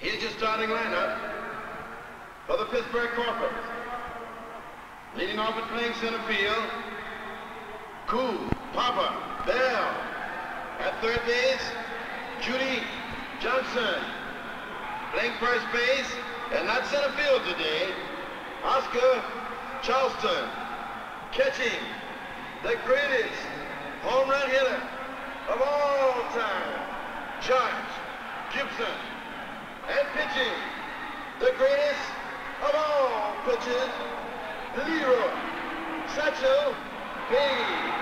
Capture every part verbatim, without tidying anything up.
Here's your starting lineup for the Pittsburgh Corporals. Leading off at playing center field, Cool, Papa, Bell. At third base, Judy Johnson. Playing first base, and not center field today, Oscar Charleston. Catching, the greatest home run hitter of all time, George Gibson. And pitching, the greatest of all pitchers, Negro, Satchel Paige.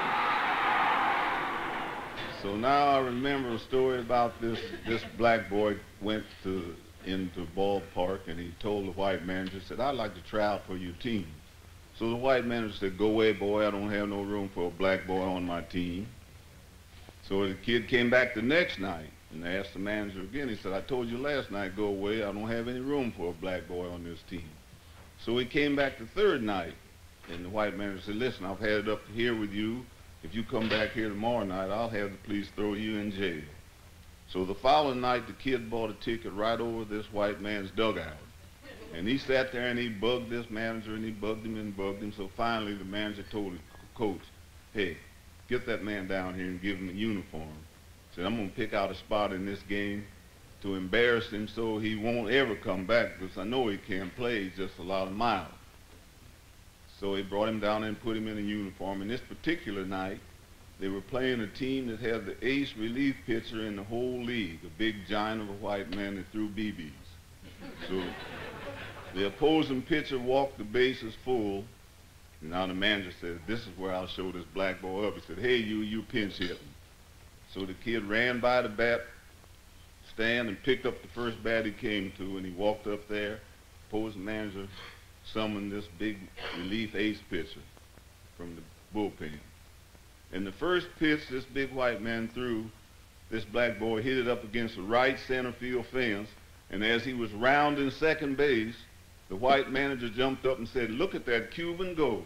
So now I remember a story about this, this black boy went to into ballpark and he told the white manager, said, I'd like to try out for your team. So the white manager said, go away, boy, I don't have no room for a black boy on my team. So the kid came back the next night and asked the manager again. He said, I told you last night, go away, I don't have any room for a black boy on this team. So he came back the third night and the white manager said, listen, I've had it up to here with you. If you come back here tomorrow night, I'll have the police throw you in jail. So the following night, the kid bought a ticket right over this white man's dugout. And he sat there and he bugged this manager and he bugged him and bugged him. So finally the manager told his coach, hey, get that man down here and give him a uniform. Said, I'm gonna pick out a spot in this game to embarrass him so he won't ever come back, because I know he can't play, he's just a lot of miles. So he brought him down and put him in a uniform. And this particular night, they were playing a team that had the ace relief pitcher in the whole league, a big giant of a white man that threw B Bs. So the opposing pitcher walked the bases full, and now the manager said, this is where I'll show this black boy up. He said, hey, you, you pinch hitting. So the kid ran by the bat stand and picked up the first bat he came to, and he walked up there. Opposing manager summoned this big relief ace pitcher from the bullpen. And the first pitch this big white man threw, this black boy hit it up against the right center field fence, and as he was rounding second base, the white manager jumped up and said, look at that Cuban go.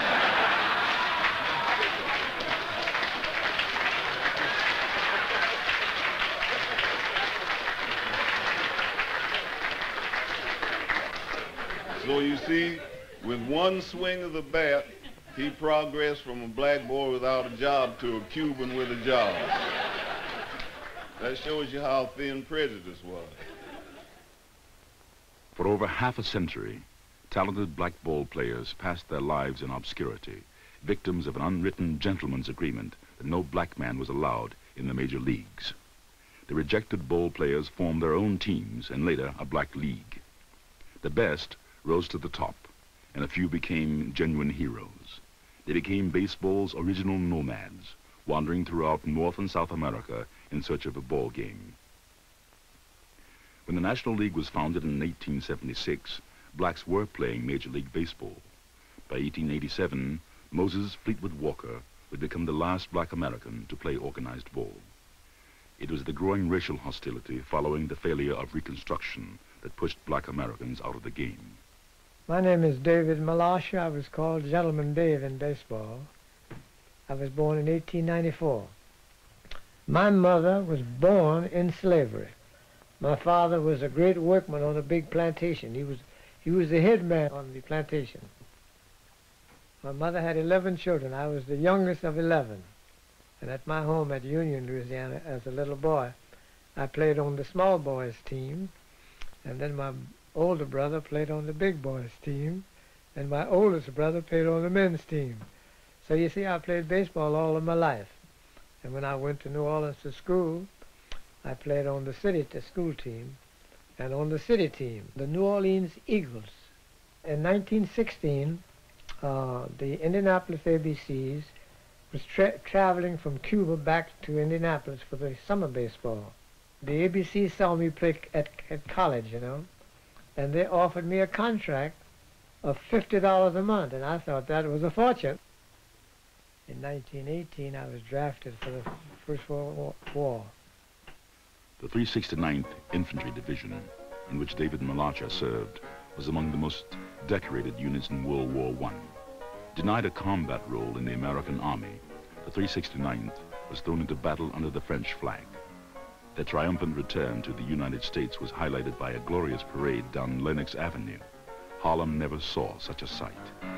So you see, with one swing of the bat, he progressed from a black boy without a job to a Cuban with a job. That shows you how thin prejudice was. For over half a century, talented black ball players passed their lives in obscurity, victims of an unwritten gentleman's agreement that no black man was allowed in the major leagues. The rejected ball players formed their own teams and later a black league. The best rose to the top, and a few became genuine heroes. They became baseball's original nomads, wandering throughout North and South America in search of a ball game. When the National League was founded in eighteen seventy-six, blacks were playing Major League Baseball. By eighteen eighty-seven, Moses Fleetwood Walker would become the last black American to play organized ball. It was the growing racial hostility following the failure of Reconstruction that pushed black Americans out of the game. My name is David Malasha. I was called Gentleman Dave in baseball. I was born in eighteen ninety-four. My mother was born in slavery. My father was a great workman on a big plantation. He was, he was the head man on the plantation. My mother had eleven children. I was the youngest of eleven. And at my home at Union, Louisiana, as a little boy, I played on the small boys team, and then my older brother played on the big boys team, and my oldest brother played on the men's team. So you see, I played baseball all of my life. And when I went to New Orleans to school, I played on the city the school team and on the city team, the New Orleans Eagles. In nineteen sixteen, uh, the Indianapolis A B Cs was tra traveling from Cuba back to Indianapolis for the summer baseball. The A B C saw me play at, at college, you know, and they offered me a contract of fifty dollars a month, and I thought that was a fortune. In nineteen eighteen, I was drafted for the First World War. The three sixty-ninth Infantry Division, in which David Malacha served, was among the most decorated units in World War One. Denied a combat role in the American Army, the three sixty-ninth was thrown into battle under the French flag. Their triumphant return to the United States was highlighted by a glorious parade down Lenox Avenue. Harlem never saw such a sight.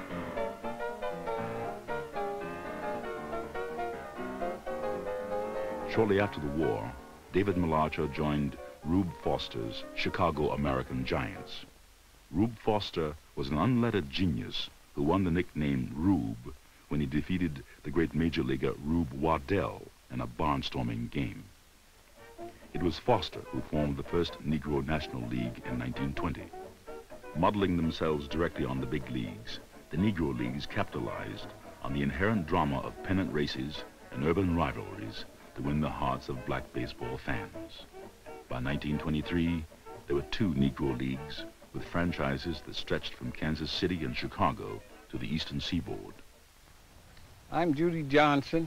Shortly after the war, David Malacha joined Rube Foster's Chicago American Giants. Rube Foster was an unlettered genius who won the nickname Rube when he defeated the great major leaguer Rube Waddell in a barnstorming game. It was Foster who formed the first Negro National League in nineteen twenty. Modeling themselves directly on the big leagues, the Negro Leagues capitalized on the inherent drama of pennant races and urban rivalries to win the hearts of black baseball fans. By nineteen twenty-three, there were two Negro Leagues with franchises that stretched from Kansas City and Chicago to the eastern seaboard. I'm Judy Johnson,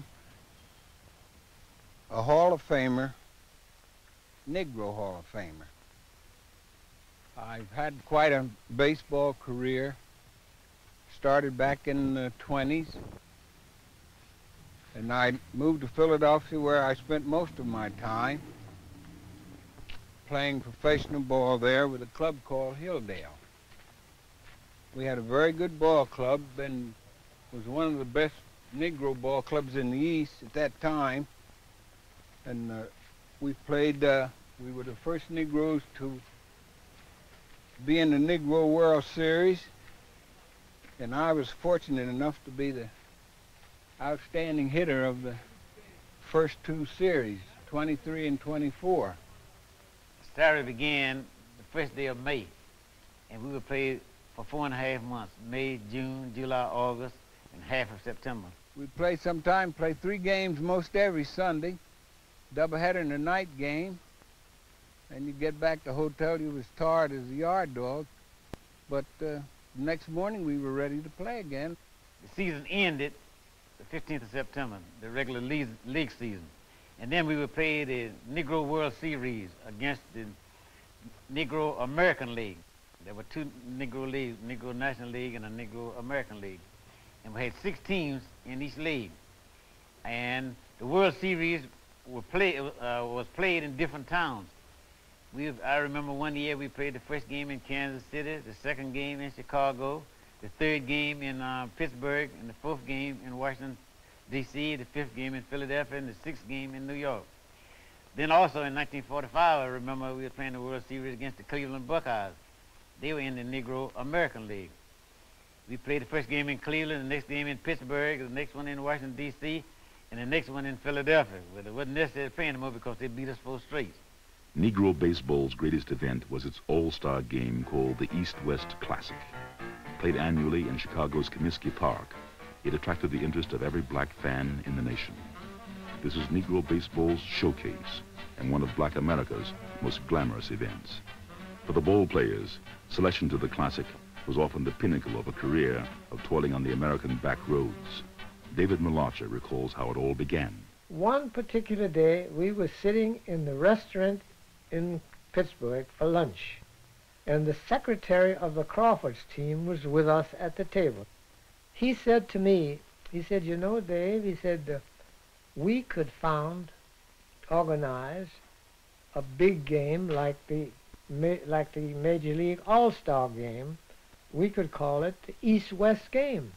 a Hall of Famer, Negro Hall of Famer. I've had quite a baseball career. Started back in the twenties, and I moved to Philadelphia where I spent most of my time playing professional ball there with a club called Hilldale. We had a very good ball club and was one of the best Negro ball clubs in the East at that time. And uh, we played, uh, we were the first Negroes to be in the Negro World Series. And I was fortunate enough to be the outstanding hitter of the first two series, twenty-three and twenty-four. The story began the first day of May, and we would play for four and a half months, May, June, July, August, and half of September. We'd play sometime, play three games most every Sunday, doubleheader and a night game, and you get back to the hotel, you was tired as a yard dog, but uh, the next morning we were ready to play again. The season ended the fifteenth of September, the regular league, league season. And then we would play the Negro World Series against the Negro American League. There were two Negro leagues, Negro National League and a Negro American League. And we had six teams in each league. And the World Series were play, uh, was played in different towns. We, I remember one year we played the first game in Kansas City, the second game in Chicago, the third game in uh, Pittsburgh, and the fourth game in Washington, D C, the fifth game in Philadelphia, and the sixth game in New York. Then also in nineteen forty-five, I remember we were playing the World Series against the Cleveland Buckeyes. They were in the Negro American League. We played the first game in Cleveland, the next game in Pittsburgh, the next one in Washington, D C, and the next one in Philadelphia. But it wasn't necessary playing them because they beat us four straight. Negro baseball's greatest event was its all-star game called the East-West Classic. Played annually in Chicago's Comiskey Park, it attracted the interest of every black fan in the nation. This is Negro baseball's showcase and one of black America's most glamorous events. For the ball players, selection to the Classic was often the pinnacle of a career of toiling on the American back roads. David Malacha recalls how it all began. One particular day, we were sitting in the restaurant in Pittsburgh for lunch, and the secretary of the Crawfords team was with us at the table. He said to me, he said, you know, Dave, he said, uh, we could found, organize a big game like the, like the Major League All-Star game. We could call it the East-West game.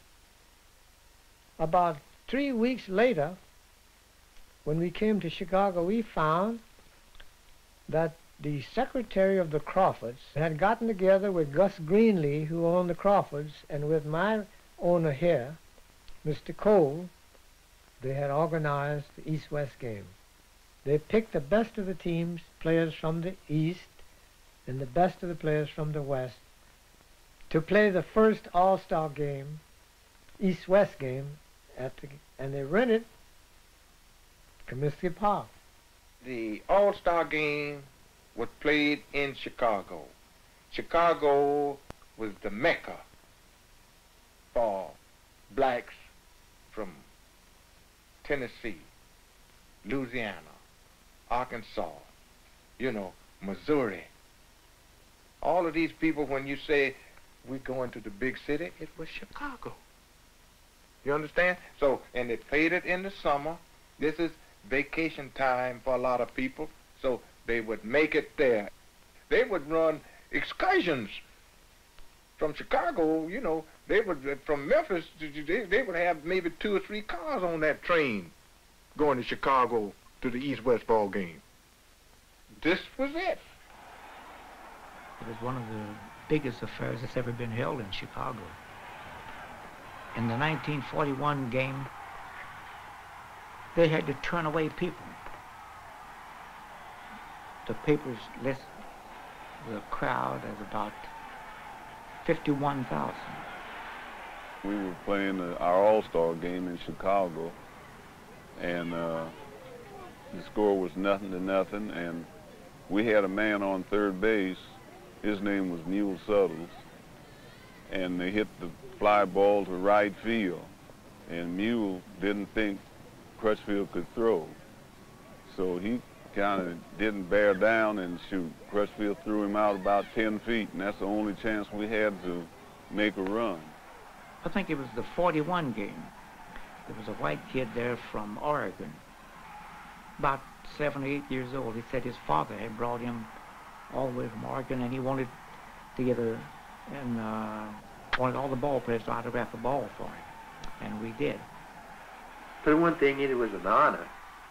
About three weeks later, when we came to Chicago, we found that the secretary of the Crawfords had gotten together with Gus Greenlee, who owned the Crawfords, and with my owner here, Mister Cole. They had organized the East-West game. They picked the best of the teams, players from the East, and the best of the players from the West, to play the first All-Star game, East-West game, at the, and they rented Comiskey Park. The All-Star game was played in Chicago. Chicago was the Mecca for blacks from Tennessee, Louisiana, Arkansas, you know, Missouri. All of these people, when you say we're going to the big city, it was Chicago. You understand? So, and they played it in the summer. This is vacation time for a lot of people, So they would make it there. They would run excursions from Chicago, you know, they would, from Memphis, they, they would have maybe two or three cars on that train going to Chicago to the East-West ball game. This was it. It was one of the biggest affairs that's ever been held in Chicago. In the nineteen forty-one game, they had to turn away people. The papers list the crowd as about fifty-one thousand. We were playing the, our All-Star game in Chicago, and uh, the score was nothing to nothing, and we had a man on third base. His name was Mule Suttles, and they hit the fly ball to right field, and Mule didn't think Crutchfield could throw, so he kind of didn't bear down and shoot. Crutchfield threw him out about ten feet, and that's the only chance we had to make a run. I think it was the forty-one game. There was a white kid there from Oregon, about seven or eight years old. He said his father had brought him all the way from Oregon, and he wanted to get a, and uh, wanted all the ball players to autograph a ball for him, and we did. For one thing, it was an honor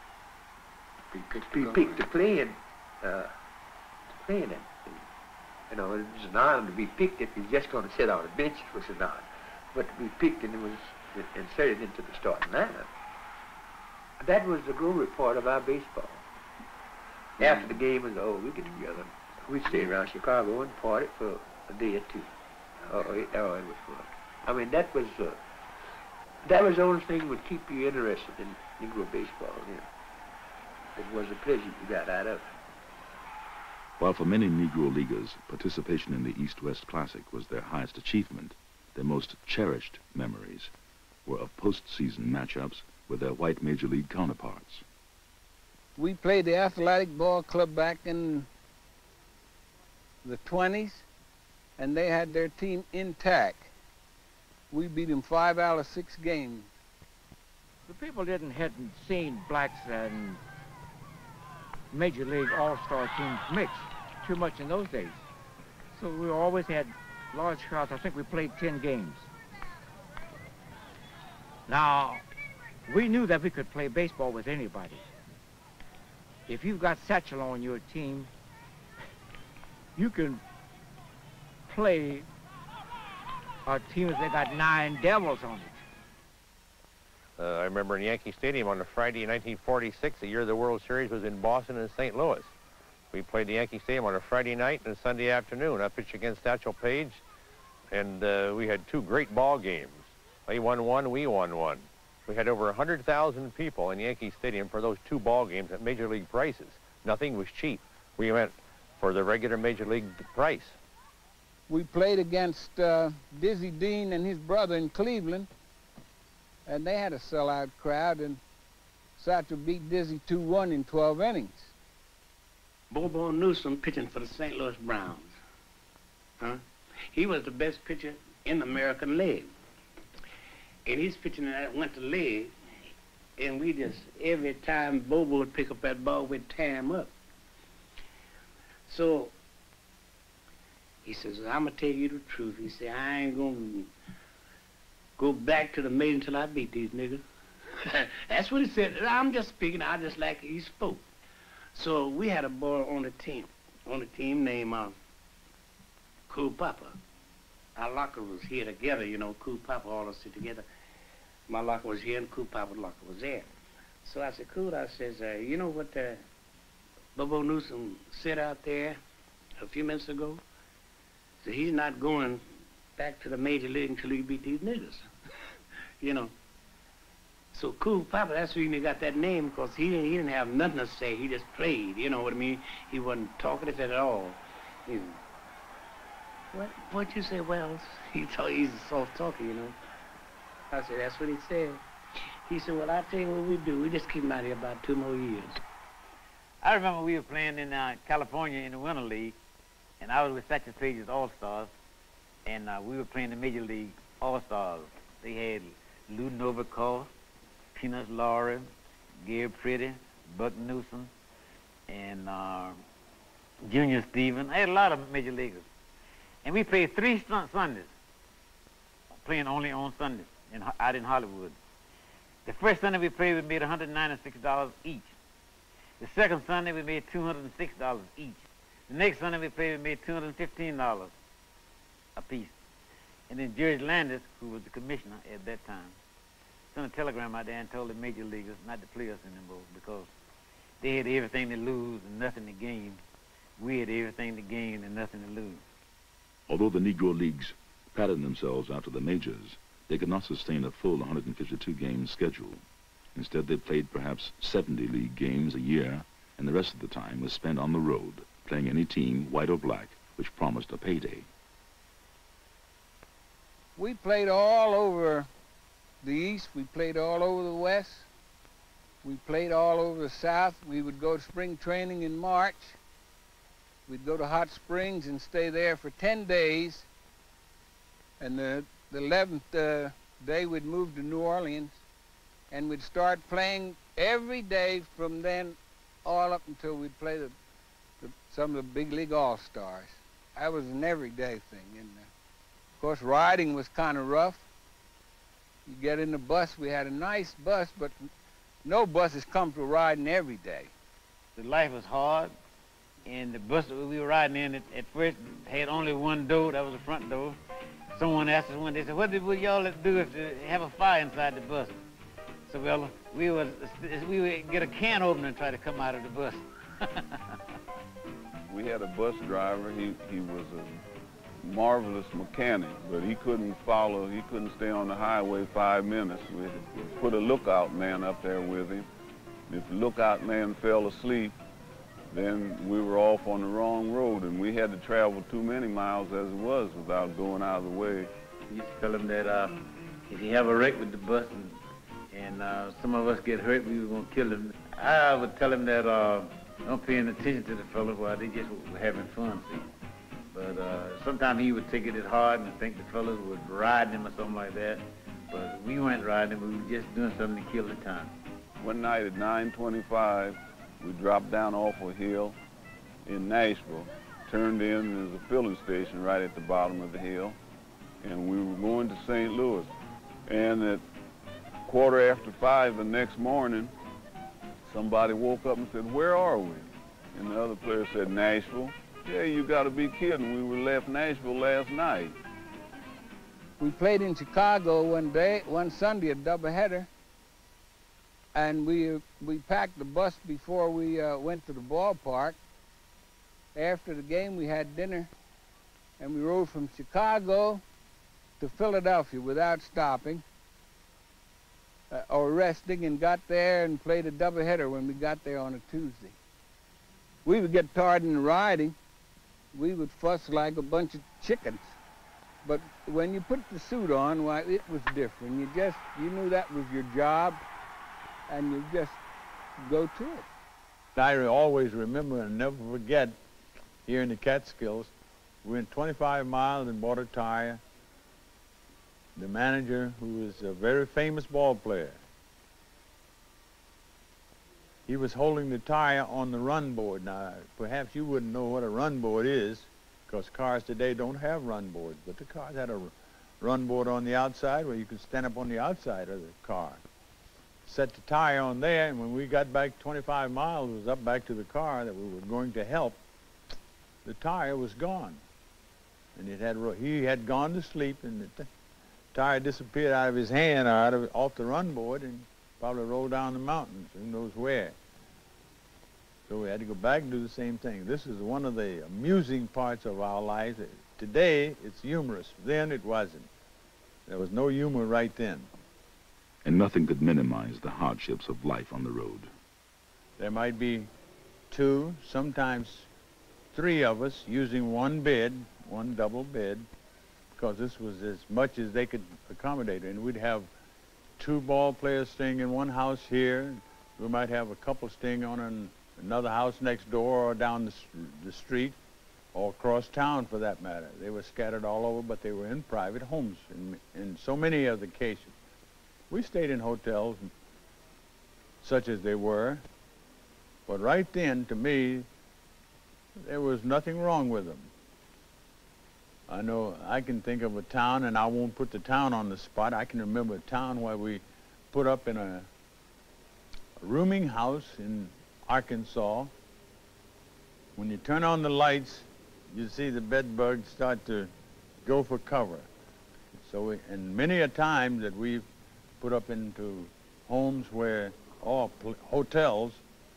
to be picked to play in, uh, to play in it. You know, it was an honor to be picked. If you're just going to sit on a bench, it was an honor. But to be picked and it was inserted into the starting lineup. That was the glory part of our baseball. After the game was over, we get together. We'd stay around Chicago and party for a day or two. Oh, it, oh, it was fun. I mean, that was uh, that was the only thing that would keep you interested in Negro baseball. You know. It was a pleasure you got out of it. While for many Negro leaguers, participation in the East-West Classic was their highest achievement, their most cherished memories were of postseason matchups with their white Major League counterparts. We played the Athletic Ball Club back in the twenties, and they had their team intact. We beat them five out of six games. The people didn't hadn't seen blacks and Major League All-Star teams mix too much in those days. So we always had large crowds. I think we played ten games. Now, we knew that we could play baseball with anybody. If you've got Satchel on your team, you can play a team that got nine Devils on it. Uh, I remember in Yankee Stadium on a Friday in nineteen forty-six, the year the World Series was in Boston and Saint Louis. We played the Yankee Stadium on a Friday night and a Sunday afternoon. I pitched against Satchel Paige, and uh, we had two great ball games. They won one, we won one. We had over one hundred thousand people in Yankee Stadium for those two ball games at Major League prices. Nothing was cheap. We went for the regular Major League price. We played against uh, Dizzy Dean and his brother in Cleveland, and they had a sellout crowd, and Satchel beat Dizzy two one in twelve innings. Bobo Newsom pitching for the Saint Louis Browns. Huh? He was the best pitcher in the American League. And he's pitching in that winter league, and we just, every time Bobo would pick up that ball, we'd tear him up. So he says, I'm going to tell you the truth. He said, I ain't going to go back to the major until I beat these niggas. That's what he said. I'm just speaking. I just like he spoke. So we had a boy on the team, on the team named uh, Cool Papa. Our locker was here together, you know, Cool Papa, all of us sit together. My locker was here and Cool Papa's locker was there. So I said, Cool, I says, uh, you know what uh, Bobo Newsom said out there a few minutes ago? So he's not going back to the major league until he beat these niggas. You know. So Cool Papa, that's the reason he got that name, because he, he didn't have nothing to say. He just played, you know what I mean? He wasn't talkative at all. He, what, what'd you say, Wells? He told, he's a soft talker, you know. I said, that's what he said. He said, well, I'll tell you what we do. We just keep him out here about two more years. I remember we were playing in uh, California in the Winter League, and I was with Satchel Paige's All-Stars, and uh, we were playing the Major League All-Stars. They had Lou Novikov, Peanuts Laurie, Gary Pretty, Buck Newsom, and uh, Junior Stephen. I had a lot of major leaguers. And we played three sun Sundays, playing only on Sundays in, out in Hollywood. The first Sunday we played, we made one hundred ninety-six dollars each. The second Sunday, we made two hundred six dollars each. The next Sunday we played, we made two hundred fifteen dollars apiece. And then George Landis, who was the commissioner at that time, sent a telegram out there and told the major leaguers not to play us anymore because they had everything to lose and nothing to gain. We had everything to gain and nothing to lose. Although the Negro Leagues patterned themselves after the majors, they could not sustain a full one hundred fifty-two game schedule. Instead, they played perhaps seventy league games a year, and the rest of the time was spent on the road, playing any team, white or black, which promised a payday. We played all over the East. We played all over the West. We played all over the South. We would go to spring training in March. We'd go to Hot Springs and stay there for ten days. And the, the eleventh uh, day we'd move to New Orleans, and we'd start playing every day from then all up until we'd play the, the, some of the big league all-stars. That was an everyday thing. And uh, of course, riding was kind of rough. You get in the bus. We had a nice bus, but no bus is comfortable riding every day. The life was hard, and the bus that we were riding in at, at first had only one door. That was the front door. Someone asked us one day, said, what did y'all do if they have a fire inside the bus? So, well, we would, we would get a can opener and try to come out of the bus. We had a bus driver. He, he was a marvelous mechanic, but he couldn't follow, he couldn't stay on the highway five minutes. We had to put a lookout man up there with him. If the lookout man fell asleep, then we were off on the wrong road, and we had to travel too many miles as it was without going out of the way. We used to tell him that uh, if you have a wreck with the bus and, and uh, some of us get hurt, we were going to kill him. I would tell him that uh, don't pay any attention to the fellows while they just were having fun, see. But uh, sometimes he would take it as hard and think the fellows would ride him or something like that. But we weren't riding him, we were just doing something to kill the time. One night at nine twenty-five, we dropped down off a hill in Nashville, turned in, there's a filling station right at the bottom of the hill, and we were going to Saint Louis. And at quarter after five the next morning, somebody woke up and said, where are we? And the other player said, Nashville. Yeah, you gotta be kidding, we were left Nashville last night. We played in Chicago one day, one Sunday, a doubleheader. And we, we packed the bus before we uh, went to the ballpark. After the game, we had dinner, and we rode from Chicago to Philadelphia without stopping uh, or resting, and got there and played a doubleheader when we got there on a Tuesday. We would get tired in the riding. We would fuss like a bunch of chickens. But when you put the suit on, why, it was different. You just, you knew that was your job, and you just go to it. I always remember and never forget, here in the Catskills, we went twenty-five miles and bought a tire. The manager, who was a very famous ball player, he was holding the tire on the run board. Now, perhaps you wouldn't know what a run board is, because cars today don't have run boards, but the cars had a run board on the outside where you could stand up on the outside of the car. Set the tire on there, and when we got back twenty-five miles, it was up back to the car that we were going to help, the tire was gone. And it had, he had gone to sleep, and the tire disappeared out of his hand or out of, off the run board and probably rolled down the mountains, who knows where. So we had to go back and do the same thing. This is one of the amusing parts of our lives. Today, it's humorous. Then it wasn't. There was no humor right then. And nothing could minimize the hardships of life on the road. There might be two, sometimes three of us using one bed, one double bed, because this was as much as they could accommodate. And we'd have two ball players staying in one house here. We might have a couple staying on an, another house next door or down the, the street or across town for that matter. They were scattered all over, but they were in private homes in, in so many of the cases. We stayed in hotels, such as they were, But right then, to me, there was nothing wrong with them. I know I can think of a town, and I won't put the town on the spot. I can remember a town where we put up in a, a rooming house in Arkansas. When you turn on the lights, you see the bed bugs start to go for cover. So, we, and many a time that we've put up into homes where, or hotels,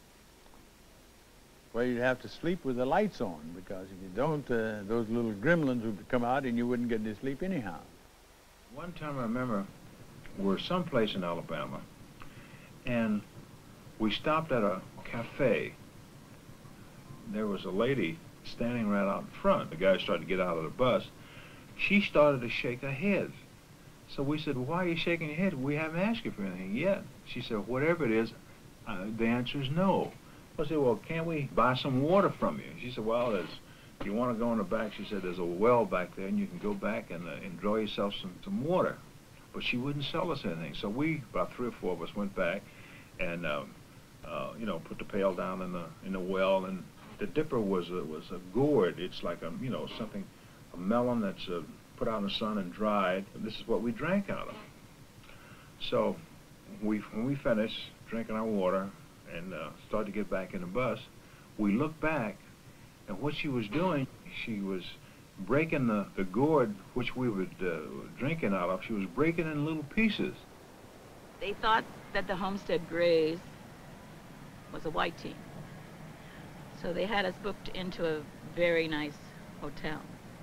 where you'd have to sleep with the lights on, because if you don't, uh, those little gremlins would come out and you wouldn't get to sleep anyhow. One time I remember we're someplace in Alabama, and we stopped at a cafe. There was a lady standing right out in front. The guy started to get out of the bus. She started to shake her head. So we said, well, why are you shaking your head? We haven't asked you for anything yet. She said, whatever it is, uh, the answer is no. I said, well, can't we buy some water from you? She said, well, there's, if you want to go in the back, she said, there's a well back there, and you can go back and uh, enjoy yourself some, some water. But she wouldn't sell us anything. So we, about three or four of us, went back and, um, uh, you know, put the pail down in the in the well. And the dipper was a, was a gourd. It's like a, you know, something, a melon that's uh, put out in the sun and dried. And this is what we drank out of. So we, when we finished drinking our water, and uh, started to get back in the bus, we looked back, and what she was doing, she was breaking the, the gourd which we were uh, drinking out of. She was breaking it in little pieces. They thought that the Homestead Grays was a white team. So they had us booked into a very nice hotel.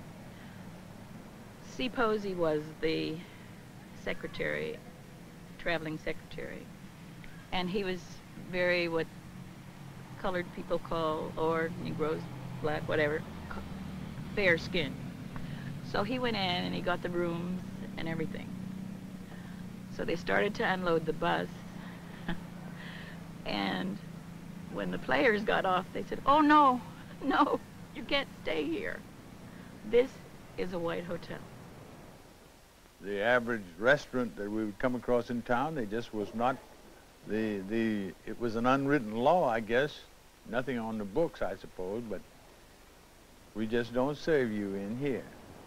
C. Posey was the secretary, traveling secretary, and he was very what colored people call, or Negroes, black, whatever, fair skin. So he went in and he got the rooms and everything. So they started to unload the bus. And when the players got off, they said, oh no, no, you can't stay here. This is a white hotel. The average restaurant that we would come across in town, they just was not The, the, it was an unwritten law, I guess. Nothing on the books, I suppose, but we just don't serve you in here.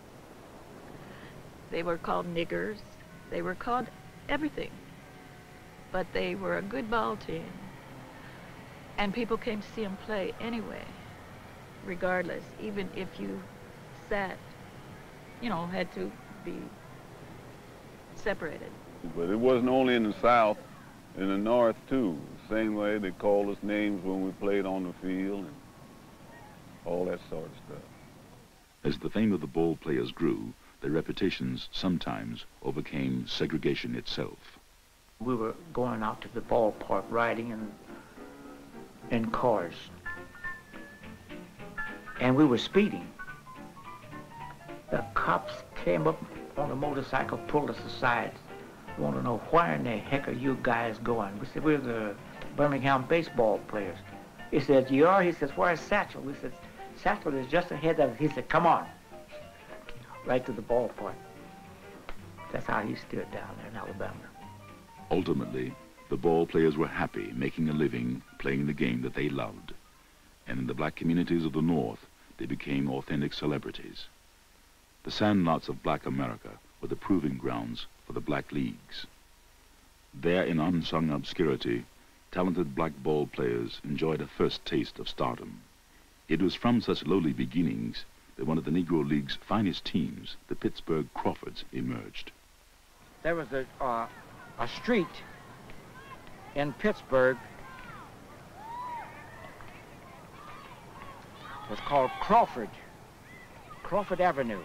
They were called niggers. They were called everything. But they were a good ball team. And people came to see them play anyway, regardless, even if you sat, you know, had to be separated. But it wasn't only in the South. In the North, too. Same way they called us names when we played on the field and all that sort of stuff. As the fame of the ball players grew, their reputations sometimes overcame segregation itself. We were going out to the ballpark riding in, in cars. And we were speeding. The cops came up on a motorcycle, pulled us aside. Want to know where in the heck are you guys going? We said, we're the Birmingham baseball players. He said, you are? He says, where's Satchel? We said, Satchel is just ahead of us. He said, come on. Right to the ballpark. That's how he stood down there in Alabama. Ultimately, the ball players were happy making a living playing the game that they loved. And in the black communities of the North, they became authentic celebrities. The sandlots of black America were the proving grounds for the black leagues. There in unsung obscurity, talented black ball players enjoyed a first taste of stardom. It was from such lowly beginnings that one of the Negro League's finest teams, the Pittsburgh Crawfords, emerged. There was a, uh, a street in Pittsburgh. It was called Crawford, Crawford Avenue.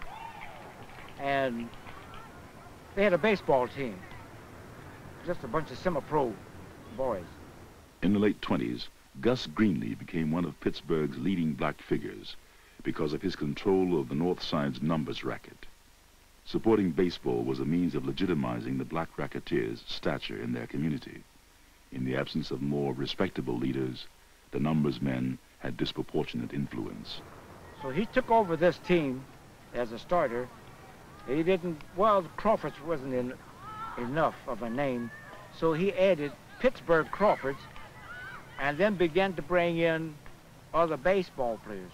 And they had a baseball team, just a bunch of semi-pro boys. In the late twenties, Gus Greenlee became one of Pittsburgh's leading black figures because of his control of the North Side's numbers racket. Supporting baseball was a means of legitimizing the black racketeers' stature in their community. In the absence of more respectable leaders, the numbers men had disproportionate influence. So he took over this team as a starter. He didn't, well, Crawfords wasn't in, enough of a name, so he added Pittsburgh Crawfords and then began to bring in other baseball players,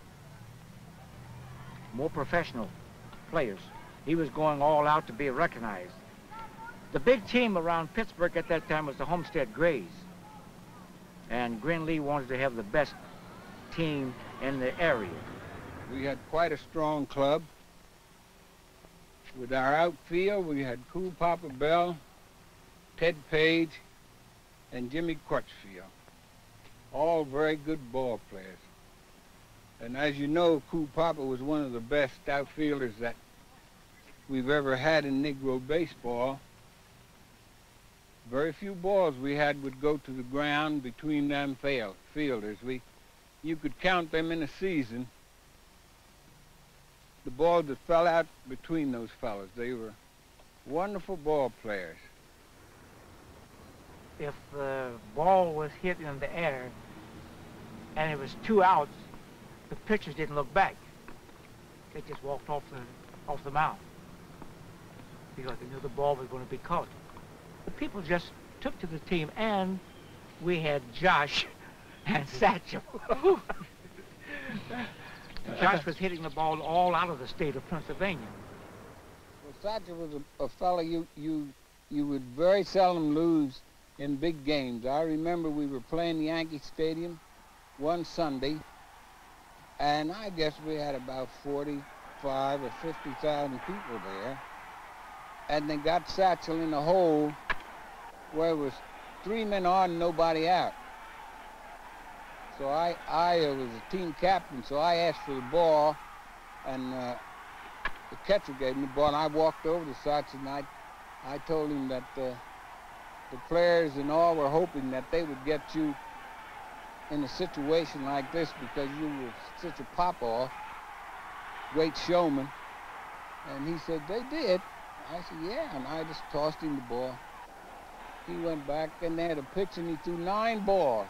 more professional players. He was going all out to be recognized. The big team around Pittsburgh at that time was the Homestead Grays. And Grinley wanted to have the best team in the area. We had quite a strong club. With our outfield, we had Cool Papa Bell, Ted Page, and Jimmy Crutchfield. All very good ball players. And as you know, Cool Papa was one of the best outfielders that we've ever had in Negro baseball. Very few balls we had would go to the ground between them field, fielders. We, you could count them in a season, the balls that fell out between those fellas. They were wonderful ball players. If the ball was hit in the air and it was two outs, the pitchers didn't look back. They just walked off the, off the mound because they knew the ball was going to be caught. The people just took to the team, and we had Josh and Satchel. Josh was hitting the ball all out of the state of Pennsylvania. Well, Satchel was a, a fellow you, you, you would very seldom lose in big games. I remember we were playing Yankee Stadium one Sunday, and I guess we had about forty-five or fifty thousand people there, and they got Satchel in a hole where it was three men on and nobody out. So I, I uh, was a team captain, so I asked for the ball, and uh, the catcher gave me the ball, and I walked over to Satchel, and I, I told him that uh, the players and all were hoping that they would get you in a situation like this because you were such a pop-off, great showman. And he said, they did. I said, yeah, and I just tossed him the ball. He went back in there to pitch, and he threw nine balls.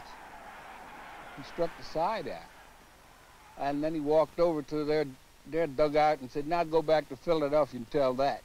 He struck the side out. And then he walked over to their, their dugout and said, now go back to Philadelphia and tell that.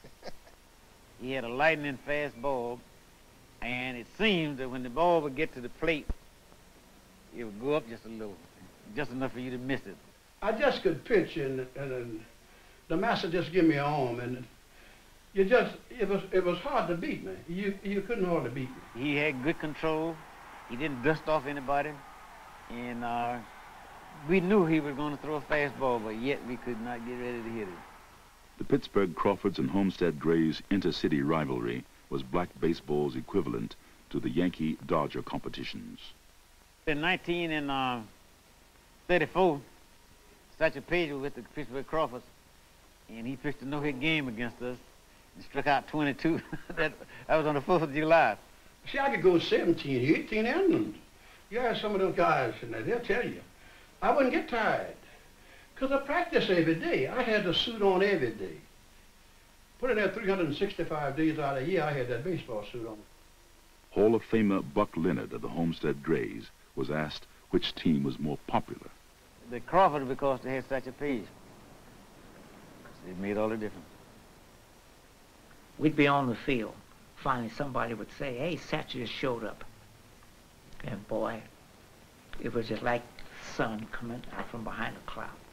He had a lightning fast ball, and it seemed that when the ball would get to the plate, it would go up just a little, just enough for you to miss it. I just could pitch, and, and, and the master just gave me an arm, and you just, it was, it was hard to beat me. You, you couldn't hardly beat me. He had good control. He didn't dust off anybody. And uh, we knew he was going to throw a fastball, but yet we could not get ready to hit it. The Pittsburgh Crawfords and Homestead Grays intercity rivalry was black baseball's equivalent to the Yankee-Dodger competitions. In nineteen thirty-four, Satchel Page was with the Pittsburgh Crawfords, and he pitched a no-hit game against us and struck out twenty-two. that, that was on the fourth of July. See, I could go seventeen, eighteen innings. You ask some of those guys, and they'll tell you. I wouldn't get tired, because I practiced every day. I had the suit on every day. Put in there three hundred sixty-five days out of the year, I had that baseball suit on. Hall of Famer Buck Leonard of the Homestead Grays was asked which team was more popular. The Crawford, because they had such a page. It made all the difference. We'd be on the field. Finally, somebody would say, hey, Satchel just showed up. And boy, it was just like the sun coming out from behind a cloud.